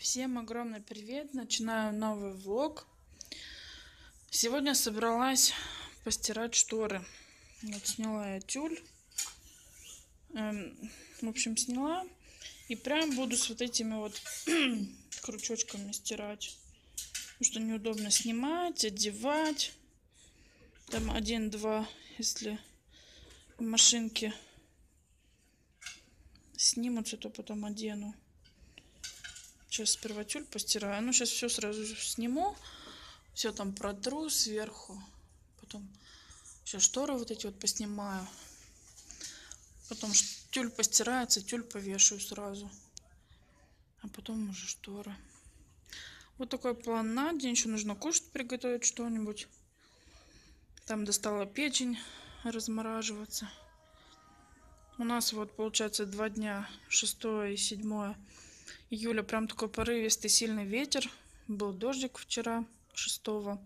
Всем огромный привет! Начинаю новый влог. Сегодня собралась постирать шторы. Вот сняла я тюль. В общем, сняла. И прям буду с вот этими вот крючочками стирать. Потому что неудобно снимать, одевать. Там один-два, если в машинке снимутся, то потом одену. Сейчас сперва тюль постираю. Ну, сейчас все сразу сниму. Все там протру сверху. Потом сейчас шторы вот эти вот поснимаю. Потом тюль постирается, тюль повешаю сразу. А потом уже шторы. Вот такой план на день. Еще нужно кушать, приготовить что-нибудь. Там достала печень размораживаться. У нас вот получается 2 дня, 6 и 7 июля. Прям такой порывистый сильный ветер. Был дождик вчера, 6.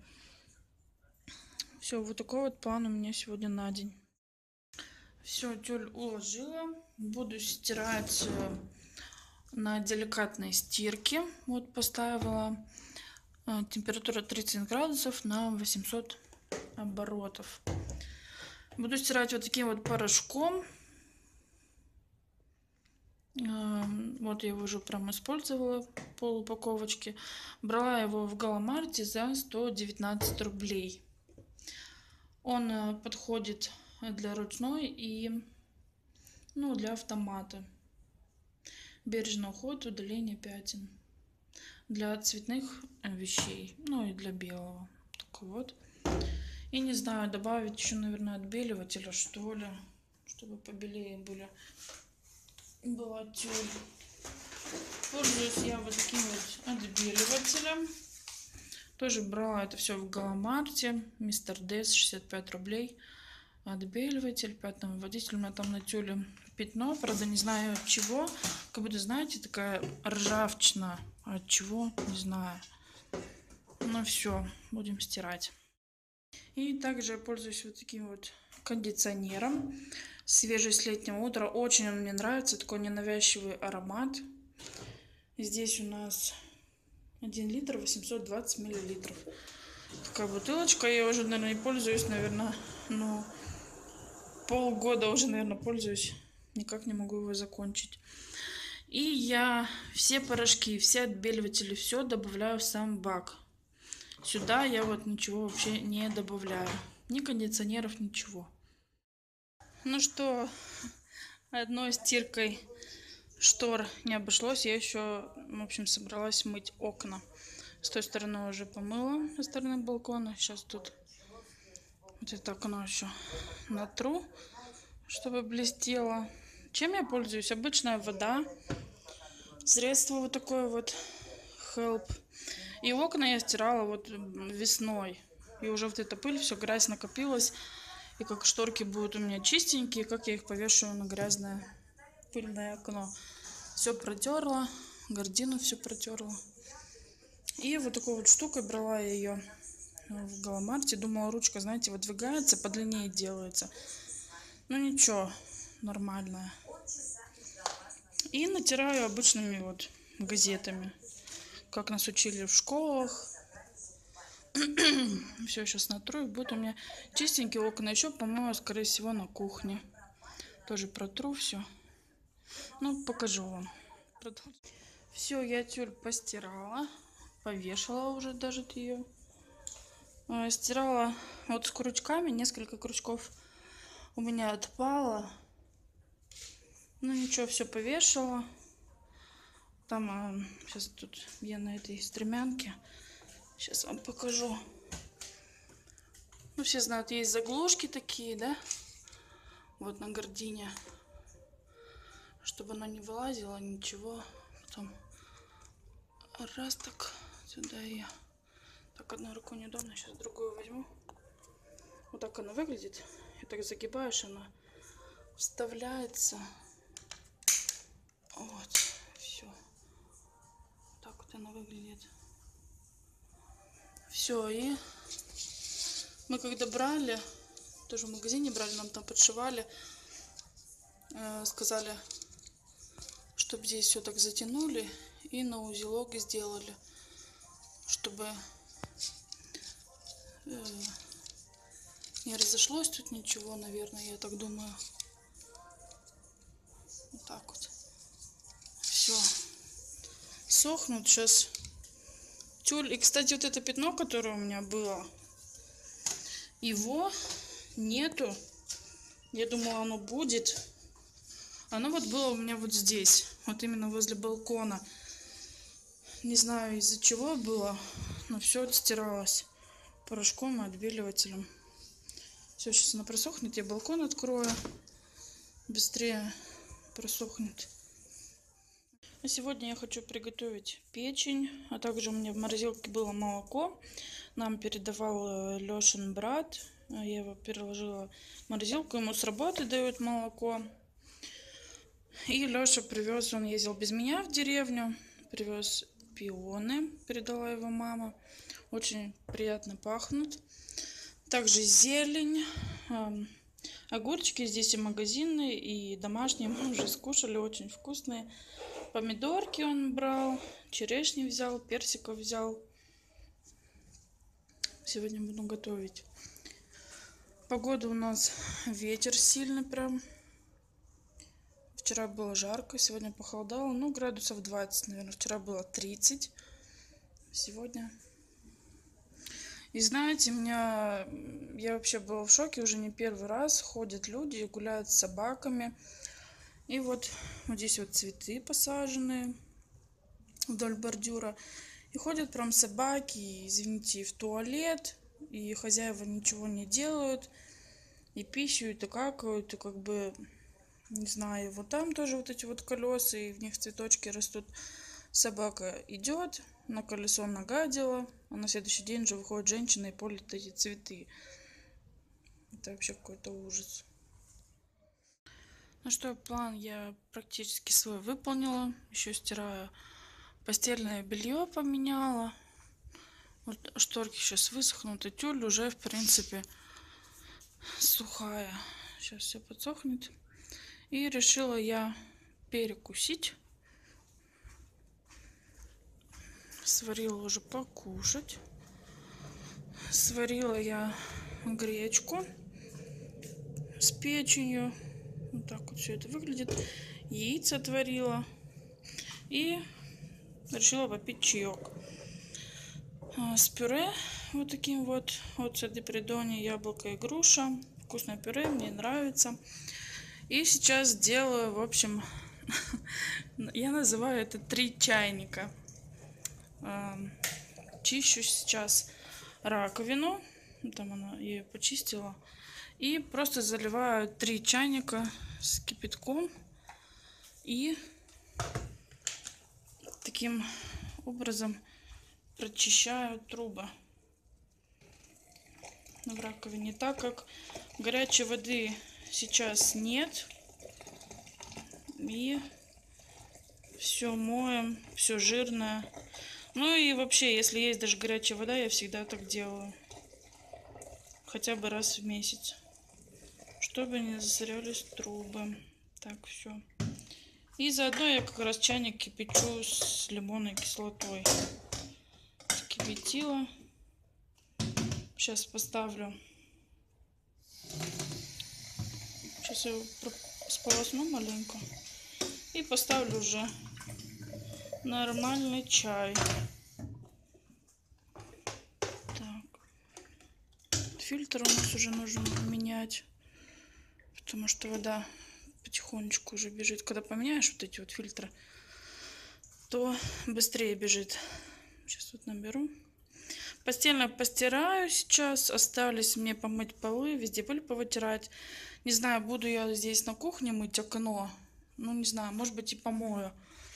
Все, вот такой вот план у меня сегодня на день. Все, тюль уложила. Буду стирать на деликатной стирке. Вот поставила температура 30 градусов на 800 оборотов. Буду стирать вот таким вот порошком. Вот я его уже прям использовала, полупаковочки. Брала его в Галамарте за 119 рублей. Он подходит для ручной и для автомата. Бережный уход, удаление пятен. Для цветных вещей, и для белого. Так вот. И не знаю, добавить еще, наверное, отбеливателя, что ли, чтобы побелее была тюль. Пользуюсь я вот таким вот отбеливателем. Тоже брала это все в Галамарте. Мистер Дес, 65 рублей. Отбеливатель, пятновыводитель. У меня там на тюле пятно. Правда, не знаю от чего. Как будто, знаете, такая ржавчина. От чего? Не знаю. Ну все, будем стирать. И также я пользуюсь вот таким вот кондиционером. Свежий с летнего утра. Очень он мне нравится. Такой ненавязчивый аромат. Здесь у нас 1 литр 820 миллилитров. Такая бутылочка. Я уже, наверное, не пользуюсь, наверное, полгода уже, наверное, пользуюсь. Никак не могу его закончить. И я все порошки, все отбеливатели, все добавляю в сам бак. Сюда я вот ничего вообще не добавляю. Ни кондиционеров, ничего. Ну что, одной стиркой штор не обошлось. Я еще, в общем, собралась мыть окна. С той стороны уже помыла, со стороны балкона. Сейчас тут вот это окно еще натру, чтобы блестело. Чем я пользуюсь? Обычная вода. Средство вот такое вот Help. И окна я стирала вот весной. И уже вот эта пыль, все, грязь накопилась. И как шторки будут у меня чистенькие, как я их повешаю на грязное пыльное окно. Все протерла, гардину все протерла. И вот такой вот штукой брала я ее в Галамарте. Думала, ручка, знаете, выдвигается, подлиннее делается. Ну ничего, нормальная. И натираю обычными вот газетами, как нас учили в школах. Все, сейчас натру, и будут у меня чистенькие окна. Еще помою, скорее всего, на кухне. Тоже протру все. Ну, покажу вам. Все, я тюль постирала. Повешала уже даже ее. Стирала вот с крючками. Несколько крючков у меня отпало. Ну ничего, все повешала. Там сейчас тут я на этой стремянке. Сейчас вам покажу. Ну, все знают, есть заглушки такие, да? Вот на гардине. Чтобы она не вылазила, ничего. Потом раз так сюда и... Так, одной рукой неудобно. Сейчас другую возьму. Вот так она выглядит. И так загибаешь, она вставляется. Вот, все. Так вот она выглядит. Все, и мы когда брали, тоже в магазине брали, нам там подшивали, сказали, чтобы здесь все так затянули И на узелок сделали, чтобы не разошлось тут ничего, наверное, я так думаю. Вот так вот. Все. Сохнут сейчас тюль. И, кстати, вот это пятно, которое у меня было, его нету. Я думала, оно будет. Оно вот было у меня вот здесь. Вот именно возле балкона. Не знаю, из-за чего было, но все отстиралось порошком и отбеливателем. Все, сейчас она просохнет. Я балкон открою. Быстрее просохнет. А сегодня я хочу приготовить печень. А также у меня в морозилке было молоко. Нам передавал Лешин брат. Я его переложила в морозилку. Ему с работы дают молоко. И Леша привез, он ездил без меня в деревню. Привез пионы. Передала его мама. Очень приятно пахнут. Также зелень. Огурчики здесь и магазинные, и домашние. Мы уже скушали, очень вкусные. Помидорки он брал, черешни взял, персиков взял. Сегодня буду готовить. Погода у нас ветер сильный прям. Вчера было жарко, сегодня похолодало. Ну, градусов 20, наверное. Вчера было 30. Сегодня... И знаете, я вообще была в шоке, уже не первый раз. Ходят люди, гуляют с собаками. И вот здесь вот цветы посаженные вдоль бордюра. И ходят прям собаки, и, извините, в туалет. И хозяева ничего не делают. И пищают, и какают, и как бы, не знаю, вот там тоже вот эти вот колеса, и в них цветочки растут. Собака идет, на колесо нагадила, а на следующий день же выходит женщина и полит эти цветы. Это вообще какой-то ужас. Ну что, план я практически свой выполнила. Еще стираю постельное белье, поменяла. Вот шторки сейчас высохнут, и тюль уже в принципе сухая. Сейчас все подсохнет. И решила я перекусить. Сварила уже покушать. Сварила я гречку с печенью. Вот так вот все это выглядит. Яйца отварила. И решила попить чаек. С пюре вот таким вот. От сады придонья, яблоко и груша. Вкусное пюре, мне нравится. И сейчас делаю, в общем, я называю это 3 чайника. Чищу сейчас раковину. Там я ее почистила. И просто заливаю 3 чайника с кипятком. И таким образом прочищаю трубы в раковине. Так как горячей воды сейчас нет. И все моем, все жирное. Ну и вообще, если есть даже горячая вода, я всегда так делаю. Хотя бы раз в месяц. Чтобы не засорялись трубы. Так, все. И заодно я как раз чайник кипячу с лимонной кислотой. Кипятила. Сейчас поставлю. Сейчас я его сполосну маленько. И поставлю уже нормальный чай. Так. Фильтр у нас уже нужно менять. Потому что вода потихонечку уже бежит. Когда поменяешь вот эти вот фильтры, то быстрее бежит. Сейчас вот наберу. Постельное постираю сейчас. Остались мне помыть полы, везде пыль повытирать. Не знаю, буду я здесь на кухне мыть окно. Ну, не знаю, может быть и помою.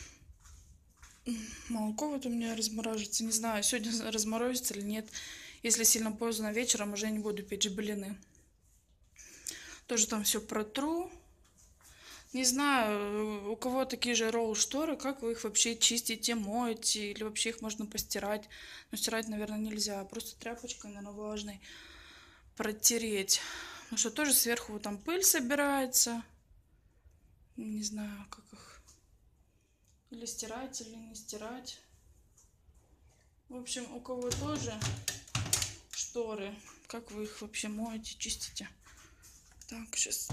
Молоко вот у меня разморожится. Не знаю, сегодня разморозится или нет. Если сильно поздно вечером, уже не буду печь блины. Тоже там все протру. Не знаю, у кого такие же ролл-шторы, как вы их вообще чистите, моете, или вообще их можно постирать. Но стирать, наверное, нельзя. Просто тряпочкой, наверное, влажной протереть. Ну что, тоже сверху вот там пыль собирается. Не знаю, как их Или стирать, или не стирать. В общем, у кого тоже шторы, как вы их вообще моете, чистите? Так, сейчас.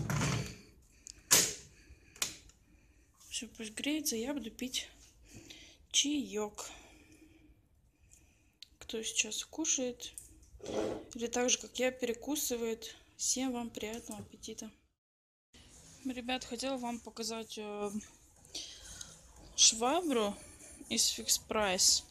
Все, пусть греется, я буду пить чаек. Кто сейчас кушает, или так же, как я, перекусывает, всем вам приятного аппетита. Ребят, хотела вам показать швабру из Fix Price.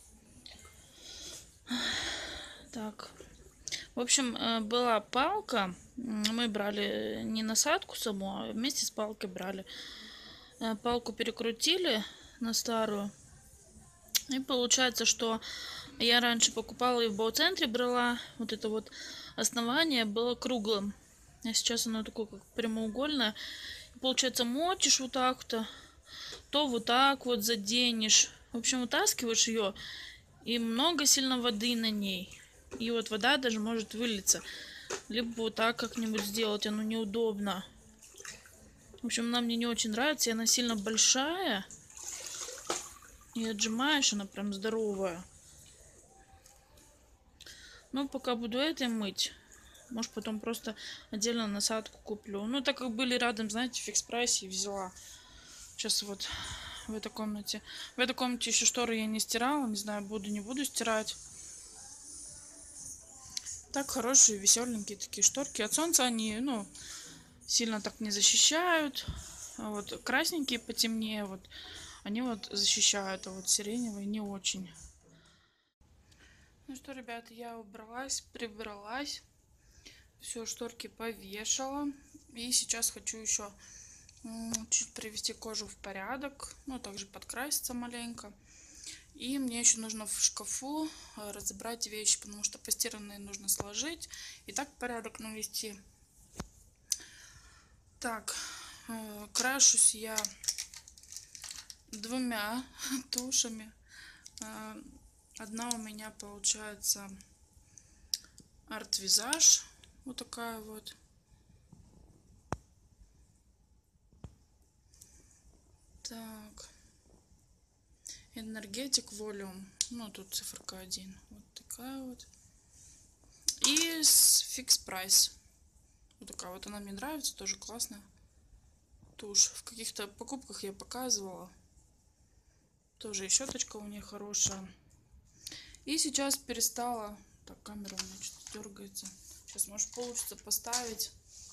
Так, в общем, была палка. Мы брали не насадку саму, а вместе с палкой брали. Палку перекрутили на старую. И получается, что я раньше покупала и в Бауцентре брала. Вот это вот основание было круглым. А сейчас оно такое, как прямоугольное. И получается, мочишь вот так-то, то вот так вот заденешь. В общем, вытаскиваешь ее, и много сильно воды на ней. И вот вода даже может вылиться. Либо вот так как-нибудь сделать, оно неудобно. В общем, она мне не очень нравится, и она сильно большая. И отжимаешь, она прям здоровая. Ну, пока буду этой мыть. Может, потом просто отдельно насадку куплю. Ну, так как были рядом, знаете, в Фикс Прайсе, и взяла. Сейчас вот в этой комнате. В этой комнате еще шторы я не стирала. Не знаю, буду, не буду стирать. Так, хорошие, веселенькие такие шторки. От солнца они, ну, сильно так не защищают. А вот красненькие потемнее, вот они вот защищают, а вот сиреневые не очень. Ну что, ребята, я убралась, прибралась. Все, шторки повешала. И сейчас хочу еще чуть привести кожу в порядок. Ну, также подкраситься маленько. И мне еще нужно в шкафу разобрать вещи, потому что постиранные нужно сложить. И так порядок навести. Так, крашусь я двумя тушами. Одна у меня получается Art Visage. Вот такая вот. Так. Энергетик Volume. Ну, тут циферка 1. Вот такая вот. И с Fix Price. Вот такая вот. Она мне нравится. Тоже классная тушь. В каких-то покупках я показывала. Тоже и щеточка у нее хорошая. И сейчас перестала. Так, камера у меня что-то дергается. Сейчас, может, получится поставить.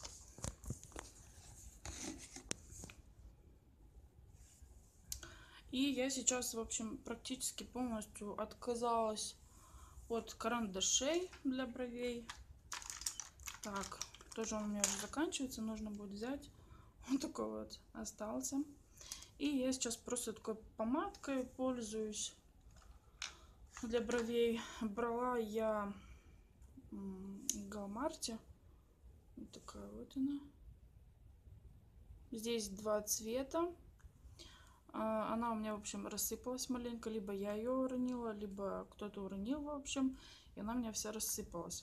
И я сейчас, в общем, практически полностью отказалась от карандашей для бровей. Так, тоже он у меня уже заканчивается. Нужно будет взять. Вот такой вот остался. И я сейчас просто такой помадкой пользуюсь для бровей. Брала я Галмарте. Вот такая вот она. Здесь два цвета. Она у меня, в общем, рассыпалась маленько. Либо я ее уронила, либо кто-то уронил, в общем. И она у меня вся рассыпалась.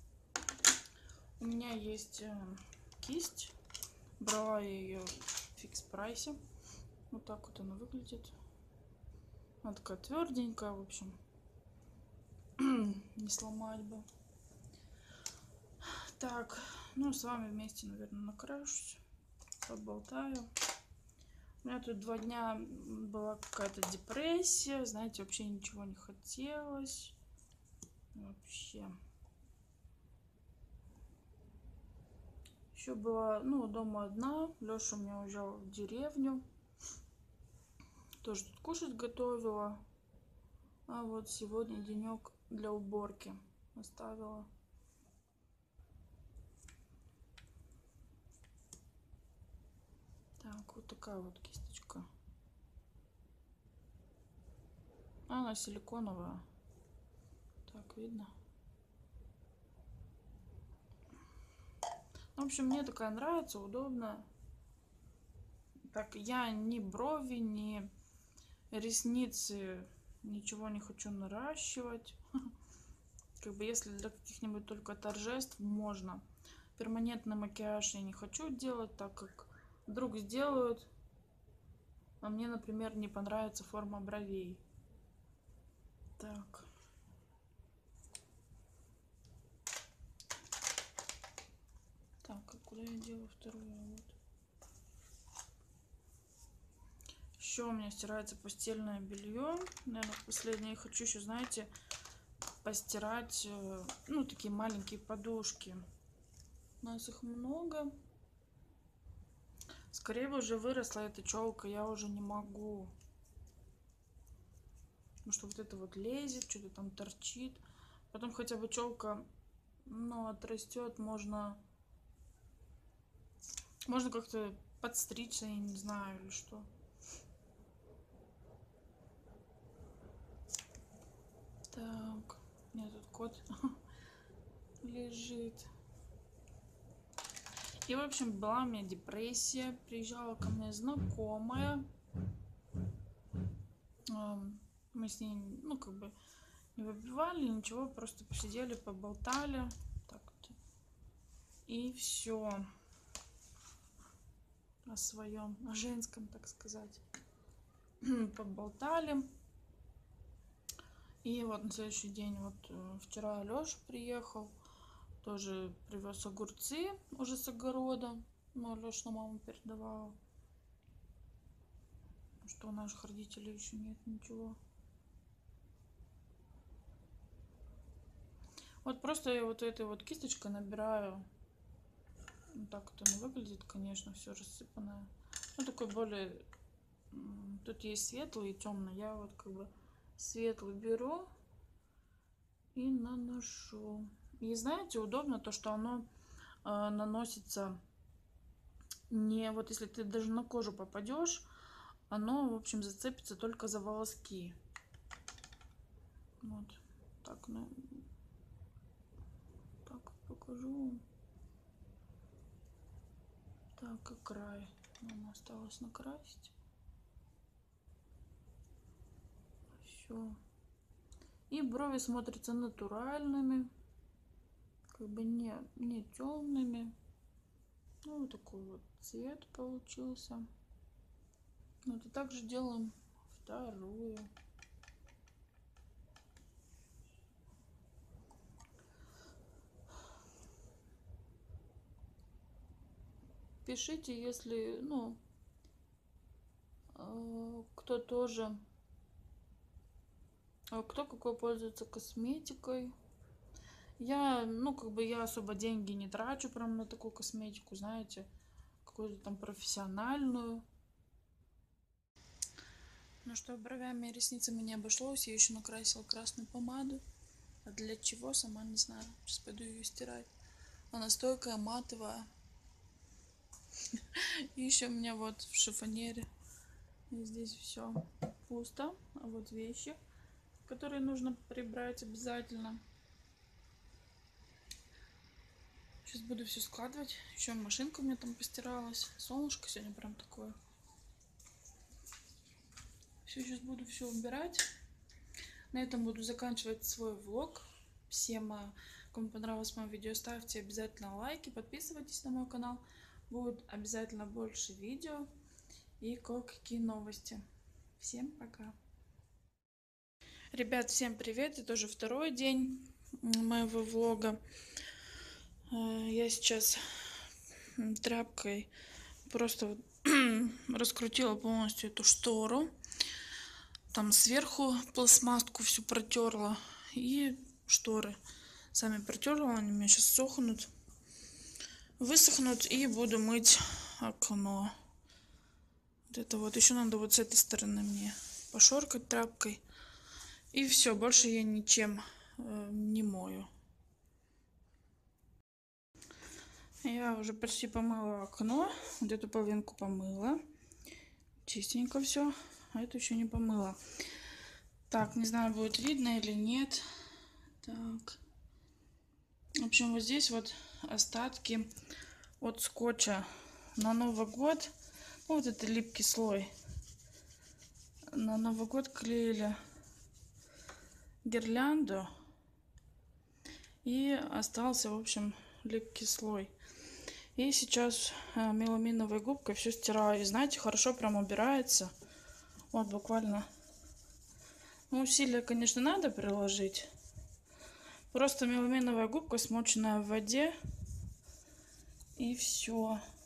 У меня есть кисть. Брала я ее в Фикс Прайсе. Вот так вот она выглядит. Она такая тверденькая, в общем. Не сломать бы. Так, ну с вами вместе, наверное, накрашусь. Поболтаю. У меня тут 2 дня была какая-то депрессия. Знаете, вообще ничего не хотелось. Вообще. Еще была, ну, дома одна. Леша у меня уезжал в деревню. Тоже тут кушать готовила. А вот сегодня денек для уборки оставила. Так, вот такая вот кисточка. Она силиконовая. Так, видно? В общем, мне такая нравится, удобная. Так, я ни брови, ни ресницы, ничего не хочу наращивать. Как бы если для каких-нибудь только торжеств можно. Перманентный макияж я не хочу делать, так как вдруг сделают А мне, например, не понравится форма бровей. Так. Так, а куда я делаю вторую? Вот. Еще у меня стирается постельное белье. Наверное, последнее хочу еще, знаете, постирать, ну, такие маленькие подушки. У нас их много. Скорее бы уже выросла эта челка, я уже не могу. Потому что вот это вот лезет, что-то там торчит. Потом хотя бы челка, ну, отрастет, можно как-то подстричься, я не знаю, или что. Так, у меня тут кот лежит. И, в общем, была у меня депрессия. Приезжала ко мне знакомая. Мы с ней, ну, как бы не выпивали, ничего, просто посидели, поболтали. Так вот. И все. О своем, о женском, так сказать. Поболтали. И вот на следующий день, вот вчера Леша приехал. Тоже привез огурцы уже с огорода. Ну, Лешина мама передавала. Что у наших родителей еще нет ничего. Вот просто я вот этой вот кисточкой набираю. Ну, так это не выглядит, конечно, все рассыпанное. Ну, такой более... Тут есть светлый и темный. Я вот как бы светлый беру и наношу. И знаете, удобно то, что оно наносится не... Вот если ты даже на кожу попадешь, оно, в общем, зацепится только за волоски. Вот. Так, ну... Так, покажу. Так, и край. Нам осталось накрасить. Все. И брови смотрятся натуральными. Как бы не темными. Ну, вот такой вот цвет получился. Вот и также делаем вторую. Пишите, если, ну, кто тоже, кто какой пользуется косметикой. Я, ну, как бы я особо деньги не трачу прям на такую косметику, знаете, какую-то там профессиональную. Ну что, бровями и ресницами не обошлось, я еще накрасила красную помаду. А для чего, сама не знаю. Сейчас пойду ее стирать. Она стойкая, матовая. И еще у меня вот в шифонере. И здесь все пусто. А вот вещи, которые нужно прибрать обязательно. Сейчас буду все складывать. Еще машинка у меня там постиралась. Солнышко сегодня прям такое. Все, сейчас буду все убирать. На этом буду заканчивать свой влог. Всем, кому понравилось мое видео, ставьте обязательно лайки, подписывайтесь на мой канал. Будет обязательно больше видео и кое-какие новости. Всем пока. Ребят, всем привет. Это уже второй день моего влога. Я сейчас тряпкой просто раскрутила полностью эту штору. Там сверху пластмасску всю протерла. И шторы сами протерла. Они у меня сейчас сохнут. Высохнут, и буду мыть окно. Вот это вот. Еще надо вот с этой стороны мне пошоркать тряпкой. И все, больше я ничем не мою. Я уже почти помыла окно. Вот эту половинку помыла. Чистенько все. А эту еще не помыла. Так, не знаю, будет видно или нет. Так. В общем, вот здесь вот остатки от скотча на Новый год. Ну, вот это липкий слой. На Новый год клеили гирлянду. И остался, в общем, липкий слой. И сейчас меламиновой губкой все стираю. И знаете, хорошо прям убирается. Вот буквально. Ну, усилия, конечно, надо приложить. Просто меламиновая губка, смоченная в воде. И все.